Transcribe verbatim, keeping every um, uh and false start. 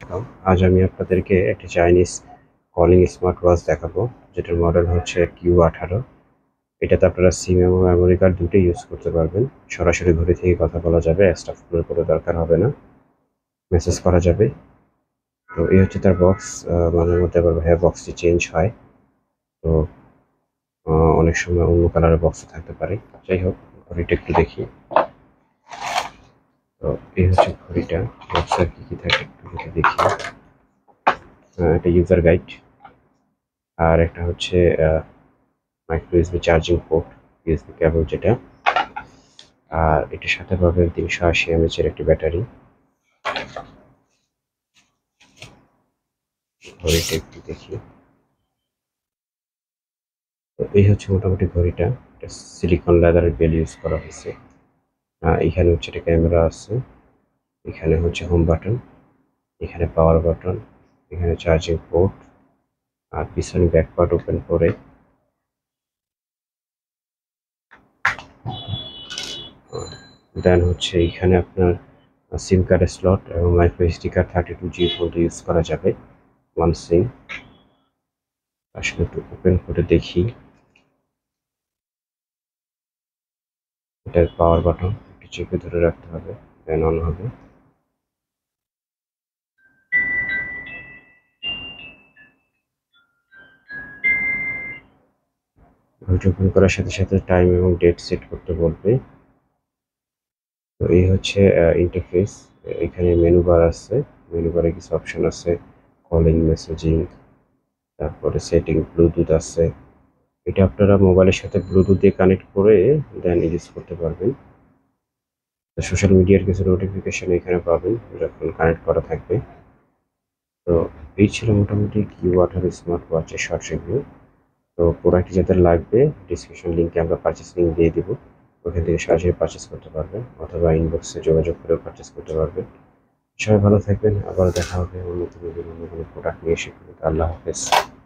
Welcome. আজ আমি আপনাদেরকে একটি চাইনিজ কলিং স্মার্ট ওয়াচ দেখাবো, যেটার মডেল হচ্ছে কিউ আঠারো। এটাতে আপনারা সিম এবং মেমোরি কার্ড দুটোই ইউজ করতে পারবেন। সরাসরি ঘড়ি থেকে কথা বলা যাবে, এক্সট্রা ফোনের কোনো দরকার হবে না, মেসেজ করা যাবে। তো এই হচ্ছে তার বক্স। মাঝে মধ্যে আবার হ্যাঁ বক্সটি চেঞ্জ হয়, তো অনেক সময় অন্য কালারের বক্স থাকতে পারে। যাই হোক, ঘড়িটা একটু দেখি। তো এই হচ্ছে ঘড়িটা, বক্সে কী কী থাকে একটু দেখে দেখি। একটা ইউজার গাইড, আর একটা হচ্ছে micro USB charging port, USB cable যেটা, আর এটার সাথে পাবেন তিনশো আশি এমএচ এর একটি ব্যাটারি। ঘড়িটা একটু দেখি। তো এই হচ্ছে মোটামুটি ঘড়িটা। এটা সিলিকন লেদারের বেল ইউজ করা হয়েছে। এখানে হচ্ছে একটা ক্যামেরা আছে, এখানে হচ্ছে হোম বাটন, এখানে পাওয়ার বাটন, এখানে চার্জিং পোর্ট, আর পিছনে ব্যাক পার্ট ওপেন করে দেন হচ্ছে এখানে আপনার সিম কার্ডের স্লট এবং micro SD card thirty two G পর্যন্ত ইউজ করা যাবে ওয়ান সিম। আসলে একটু ওপেন করে দেখি। এটার পাওয়ার বাটন একটু চেপে ধরে রাখতে হবে, দেন অন হবে। ঘড়িটা ওপেন করার সাথে সাথে টাইম এবং ডেট সেট করতে বলবে। তো এই হচ্ছে ইন্টারফেস। এখানে মেনু বার আছে, মেনু বারে কিছু অপশন আছে, কলিং, মেসেজিং, তারপরে সেটিং, ব্লুটুথ আছে। এটা আপনারা মোবাইলের সাথে ব্লুটুথ দিয়ে কানেক্ট করে দেন ইউজ করতে পারবেন। সোশ্যাল মিডিয়ার কিছু নোটিফিকেশন এখানে পাবেন যখন কানেক্ট করা থাকবে। তো এই ছিল মোটামুটি কিউ আঠারো স্মার্ট ওয়াচের শর্ট রিভিউ। তো প্রোডাক্টটি যাদের লাগবে, ডিসক্রিপশন লিঙ্কে আমরা পারচেস লিঙ্ক দিয়ে দিব, ওখান থেকে সরাসরি পারচেস করতে পারবেন, অথবা ইনবক্সে যোগাযোগ করেও পারচেস করতে পারবেন। সবাই ভালো থাকবেন, আবার দেখা হবে অন্য কোনো অন্য কোনো প্রোডাক্ট নিয়ে। সেখানে আল্লাহ হাফেজ।